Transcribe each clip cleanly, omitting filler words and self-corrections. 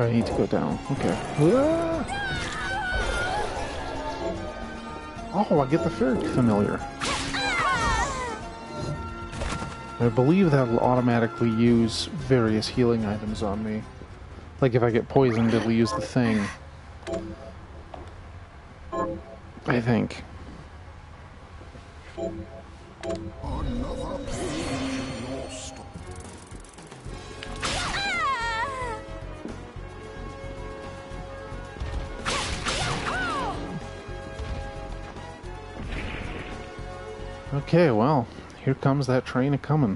I need to go down. Okay. Oh, I get the fairy familiar. I believe that'll automatically use various healing items on me. Like if I get poisoned, it'll use the thing. I think. Okay, well, here comes that train a-comin'.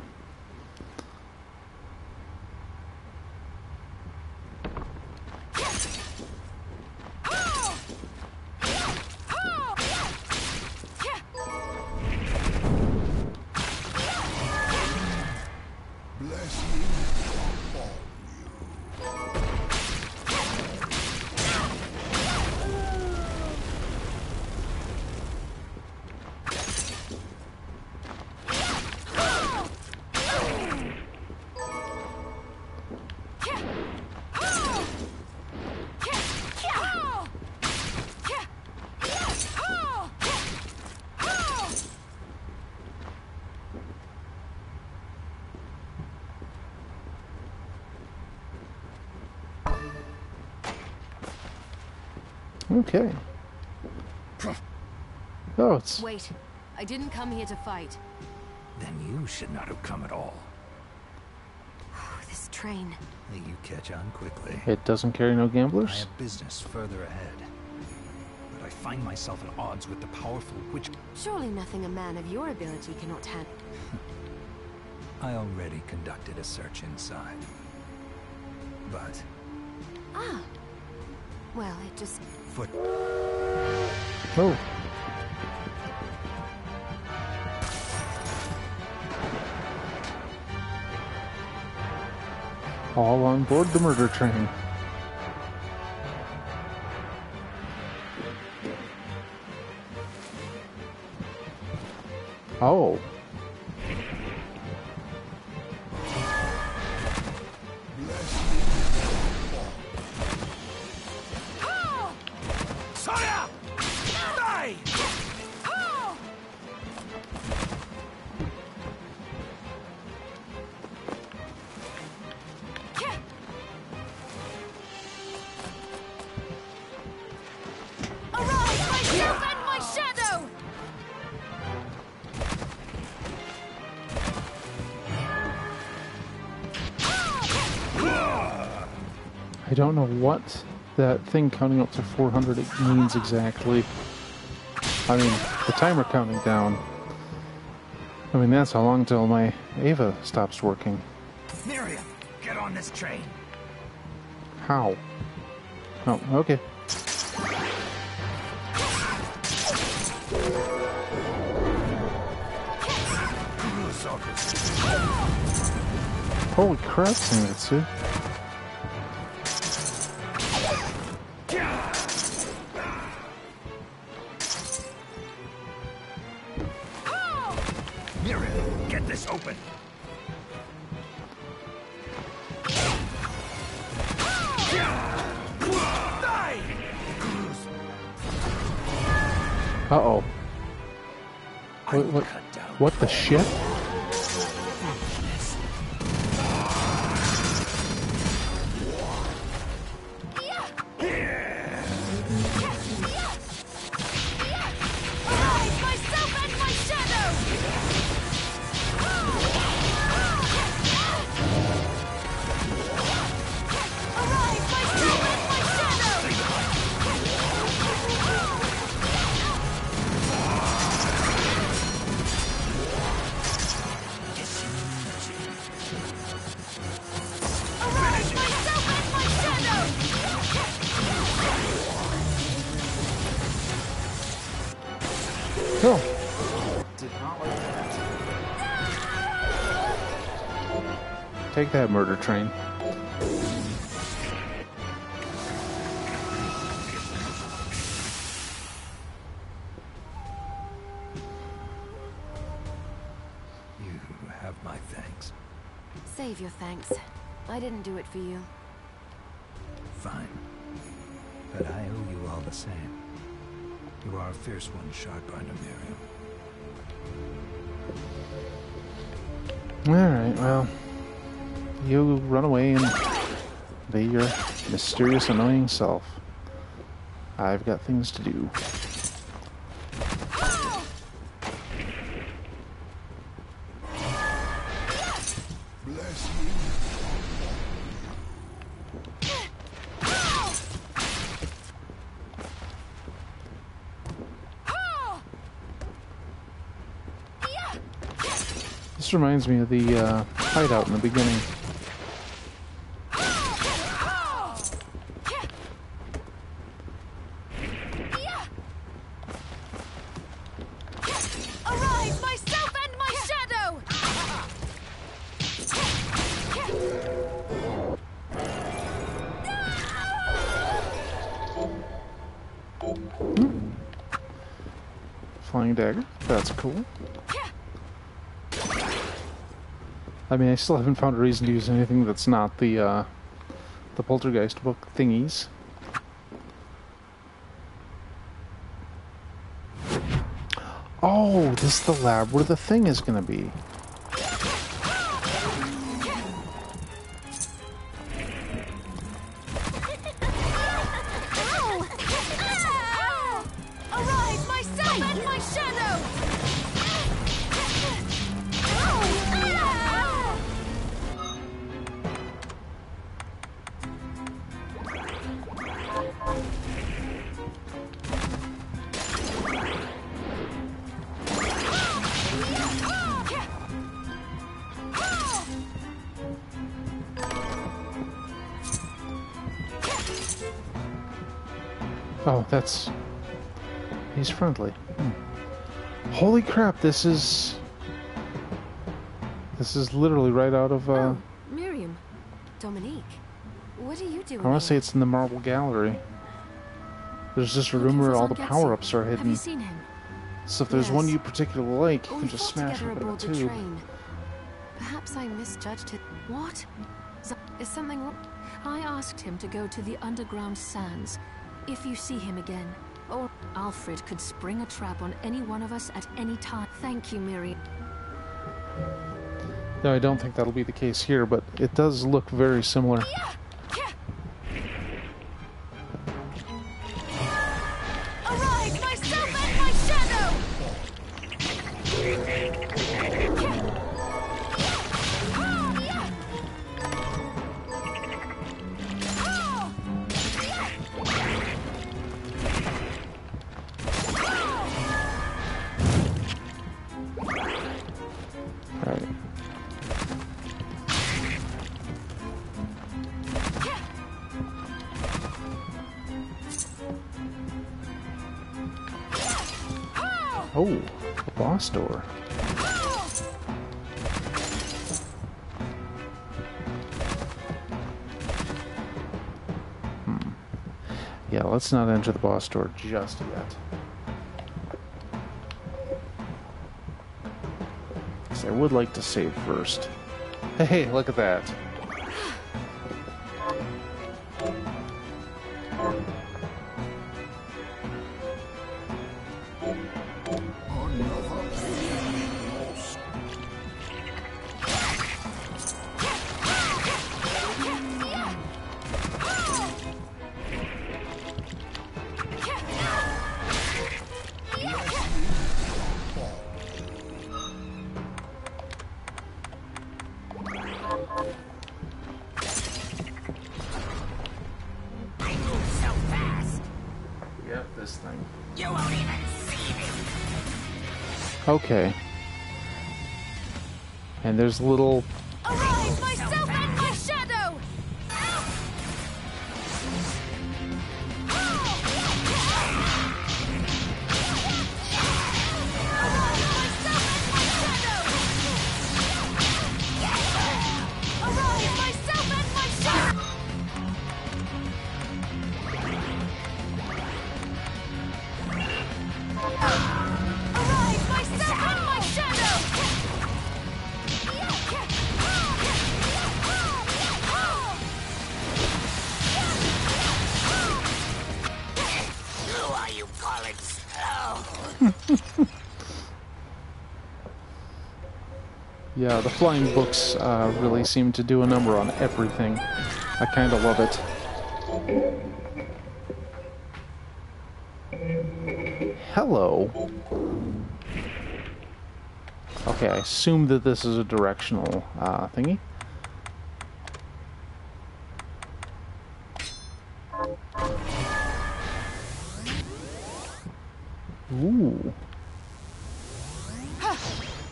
Okay. Oh, it's... Wait, I didn't come here to fight. Then you should not have come at all. This train. You catch on quickly. It doesn't carry no I gamblers? have business further ahead. But I find myself at odds with the powerful witch... Surely nothing a man of your ability cannot handle. I already conducted a search inside. But... Ah. Well, it just... Foot... Oh. All on board the murder train. Oh. I don't know what that thing counting up to 400 means exactly. I mean, the timer counting down. I mean, that's how long till my Ava stops working. Miriam, get on this train. How? Oh, okay. Holy crap, Sangatsu. Miriam, get this open. Uh-oh. What the shit? Cool. Did not like that. Take that, murder train. You have my thanks. Save your thanks. I didn't do it for you. fine. But I owe you all the same. You are a fierce one, Shardbinder Miriam. Alright, well, you run away and be your mysterious, annoying self. I've got things to do. This reminds me of the hideout in the beginning. Arise, myself and my shadow! Flying dagger. That's cool. I mean, I still haven't found a reason to use anything that's not the Poltergeist book thingies. Oh, this is the lab where the thing is gonna be. Arise, myself and my shadow! Oh, that's... He's friendly. Holy crap, this is literally right out of, Oh, Miriam. Dominique. What are you doing I want to say here? it's in the Marble Gallery. There's just a room Looking where for all the Zangetsu. power-ups are Have you hidden. seen him? So if there's one Yes. you particularly like, you Oh, can we just fought smash together it with aboard a the tube. train. Perhaps I misjudged it. What? Is something wrong? I asked him to go to the underground sands. If you see him again, or Alfred could spring a trap on any one of us at any time. Thank you, Miriam. No, I don't think that'll be the case here, but it does look very similar. Arise, myself and my shadow! Alright. Oh, a boss door. Yeah, let's not enter the boss door just yet. 'Cause I would like to save first. Hey, look at that. Yep, this thing. You won't even see me. Okay. And there's a little... Arise, myself and my shadow! Arise, myself and my shadow! Arise, myself and my shadow! you call it slow? Yeah, the flying books really seem to do a number on everything. I kind of love it. Hello. Okay, I assume that this is a directional thingy. Ooh. Huh.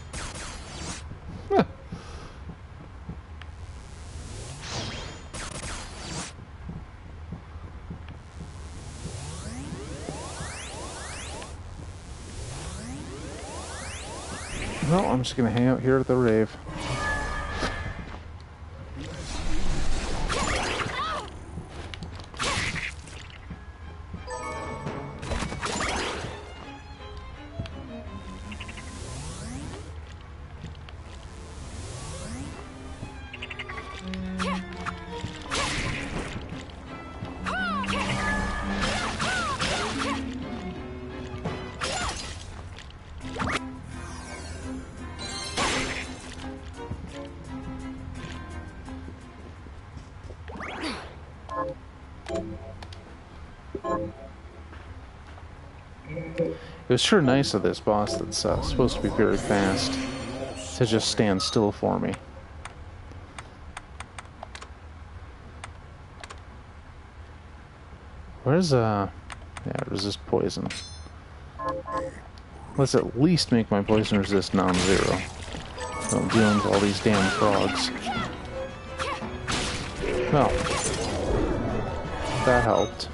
Well, I'm just gonna hang out here at the rave. It was sure nice of this boss that's supposed to be very fast to just stand still for me. Where's, yeah, resist poison. Let's at least make my poison resist non-zero. So I'm dealing with all these damn frogs. Well, that helped.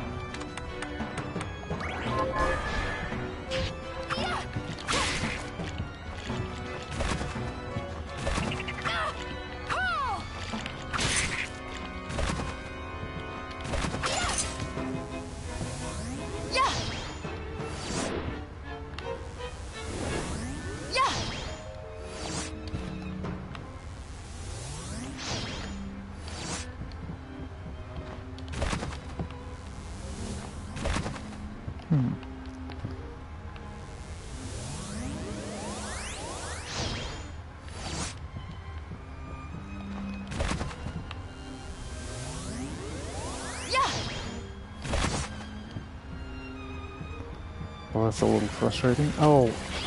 Well, that's a little frustrating. Oh.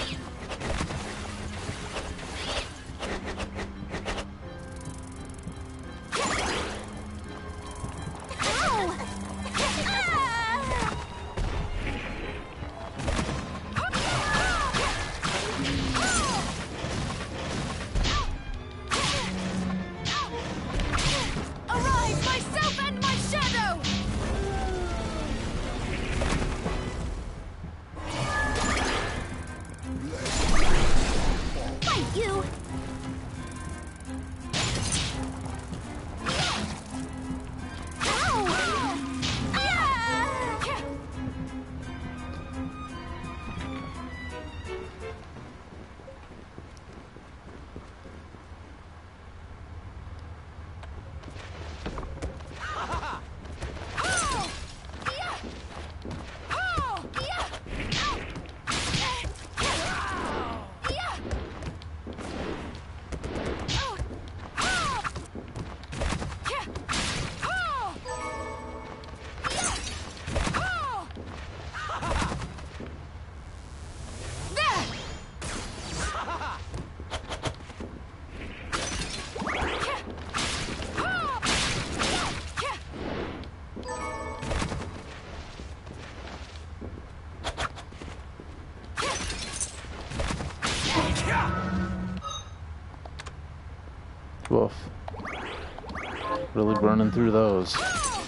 Woof. Really burning through those.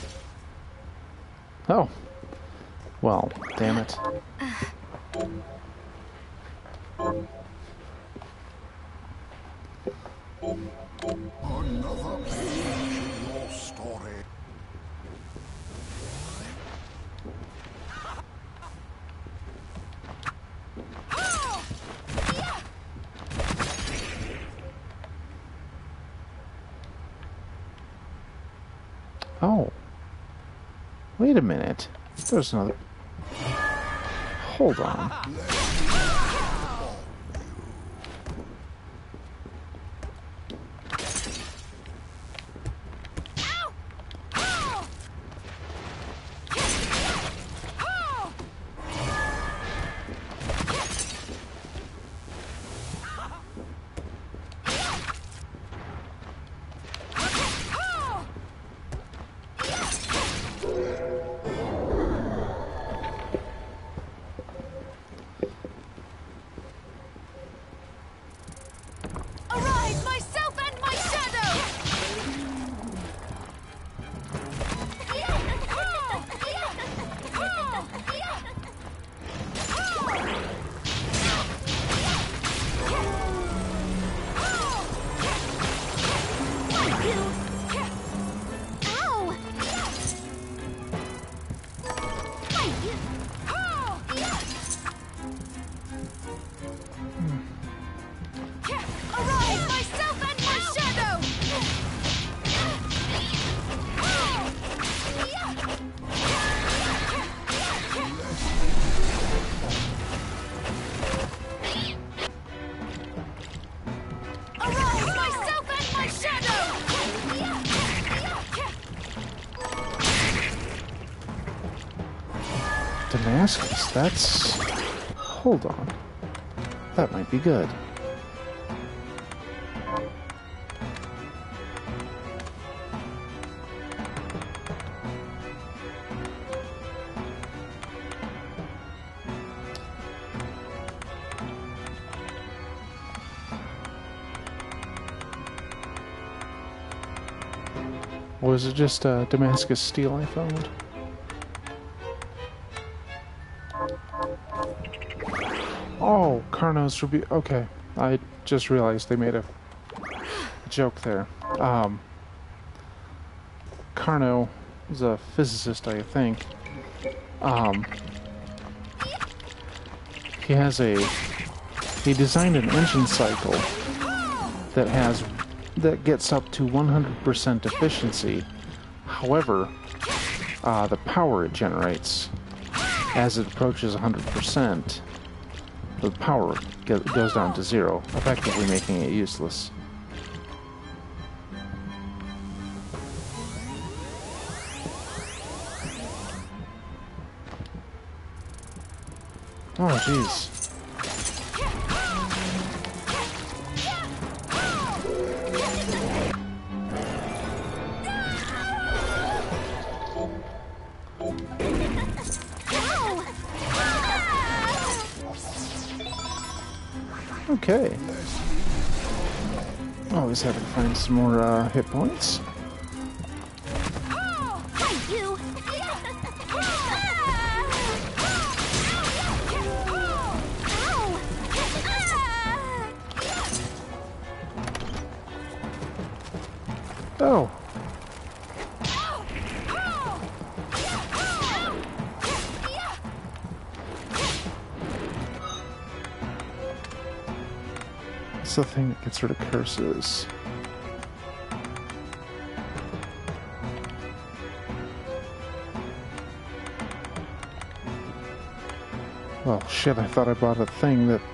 Oh. Well, damn it. Another page in your story. Oh. Wait a minute. There's another... Hold on. Arise, myself and my shadow! Arise, myself and my shadow! Arise, myself and my shadow! Damascus, that's... Hold on. That might be good. Or was it just Damascus steel I found? Oh, Carno's rebuke. Okay, I just realized they made a joke there. Carno is a physicist, I think. He designed an engine cycle that gets up to 100% efficiency. However, the power it generates as it approaches 100%, the power goes down to 0, effectively making it useless. Oh, jeez. Okay. Always have to find some more hit points. Oh. It's the thing that gets rid of curses. Well, shit, I thought I bought a thing that...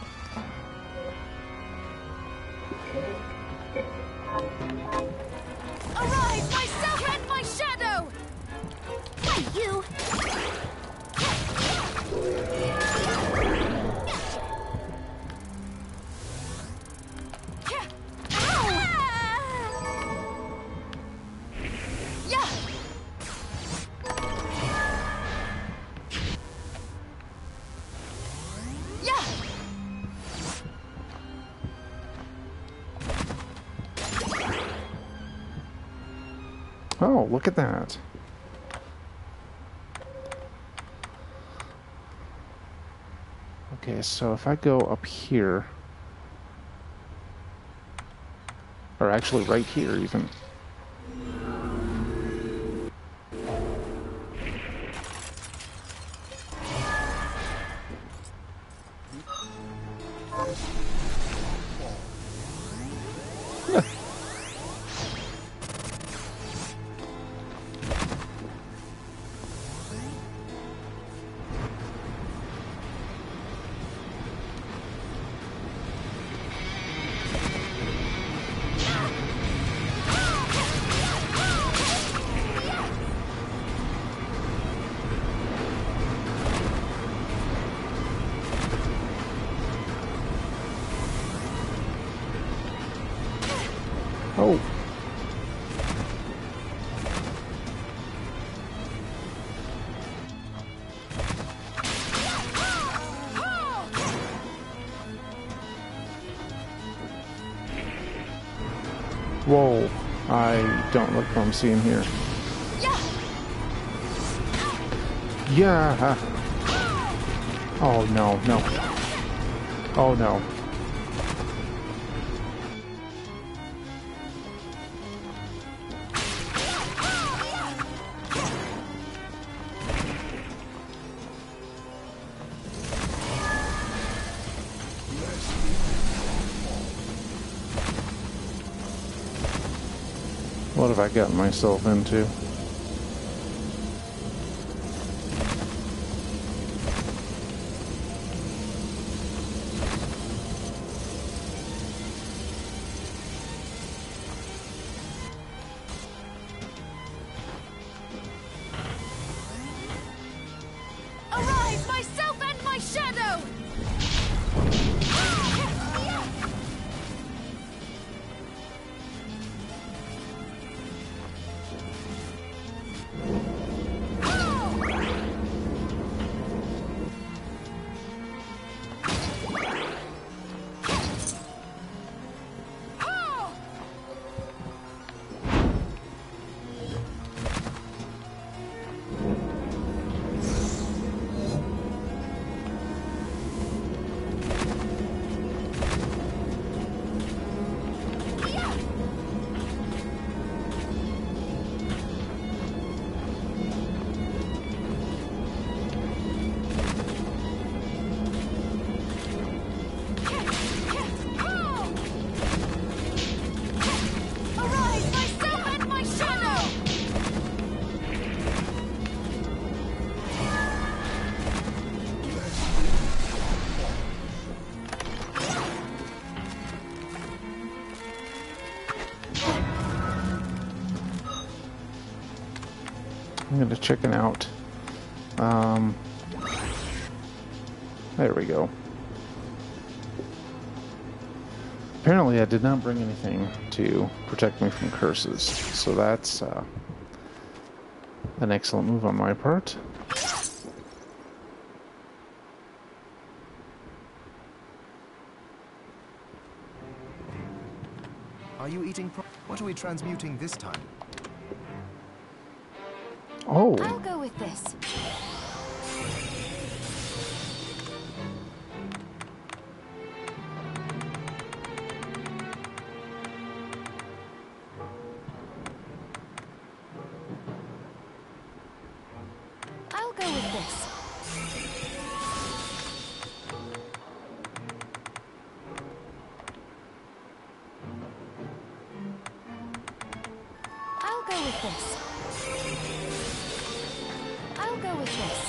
Arise, myself and my shadow! Hey, you! Oh, look at that. Okay, so if I go up here, or actually right here even. Whoa. I don't like what I'm seeing here. Yeah. Oh, no, no. Oh, no. What have I gotten myself into? Arise, myself and my shadow! I'm gonna chicken out. There we go. Apparently I did not bring anything to protect me from curses, so that's an excellent move on my part. Are you eating what are we transmuting this time? Oh! I'll go with this. I'll go with this. I'll go with this. I'll go with this.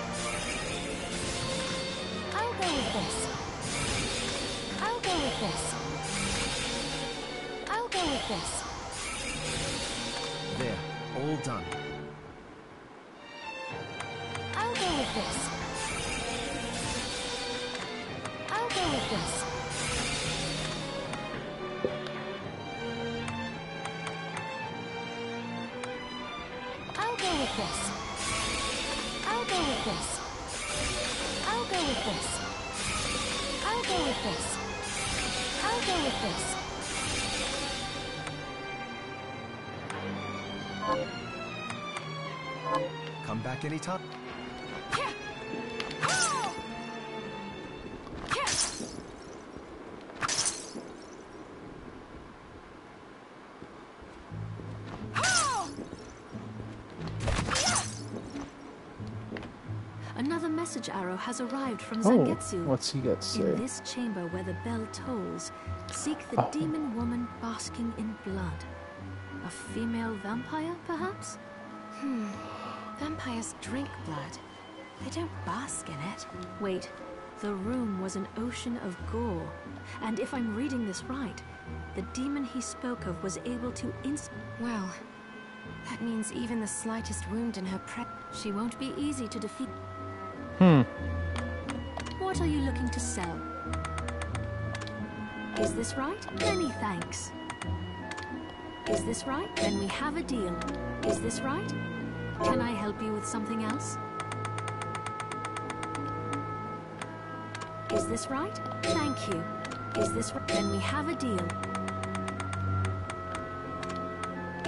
I'll go with this. I'll go with this. I'll go with this. There, all done. I'll go with this. I'll go with this. I'll go with this. I'll go with this. I'll go with this. I'll go with this. I'll go with this. Come back anytime. Another message arrow has arrived from Oh, Zangetsu. what's he got to say? In this chamber where the bell tolls, seek the demon woman basking in blood. A female vampire, perhaps? Vampires drink blood. They don't bask in it. Wait, the room was an ocean of gore. And if I'm reading this right, the demon he spoke of was able to Well, that means even the slightest wound in her she won't be easy to defeat. What are you looking to sell? Is this right? Many thanks. Is this right? Then we have a deal. Is this right? Can I help you with something else? Is this right? Thank you. Is this right? Then we have a deal.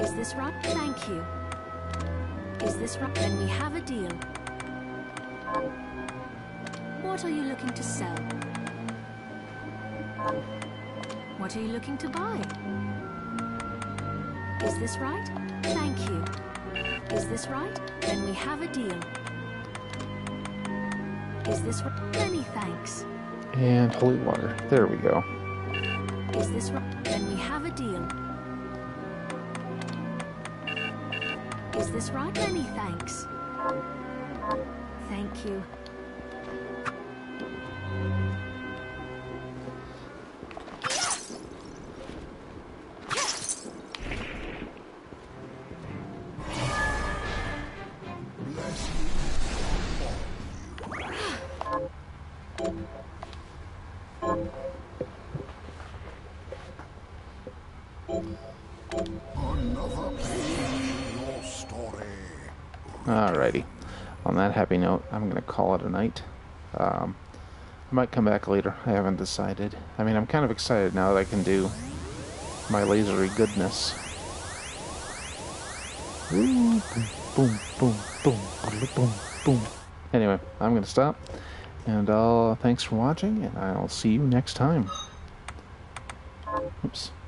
Is this right? Thank you. Is this right? Then we have a deal. What are you looking to sell? What are you looking to buy? Is this right? Thank you. Is this right? Then we have a deal. Is this right? Many thanks. And holy water. There we go. Is this right? Then we have a deal. Is this right? Many thanks. Thank you. Another page in your story. Alrighty. On that happy note, I'm going to call it a night. I might come back later. I haven't decided. I mean, I'm kind of excited now that I can do my lasery goodness. Ooh, boom, boom, boom, boom, boom, boom. Anyway, I'm going to stop. And thanks for watching, and I'll see you next time. Oops.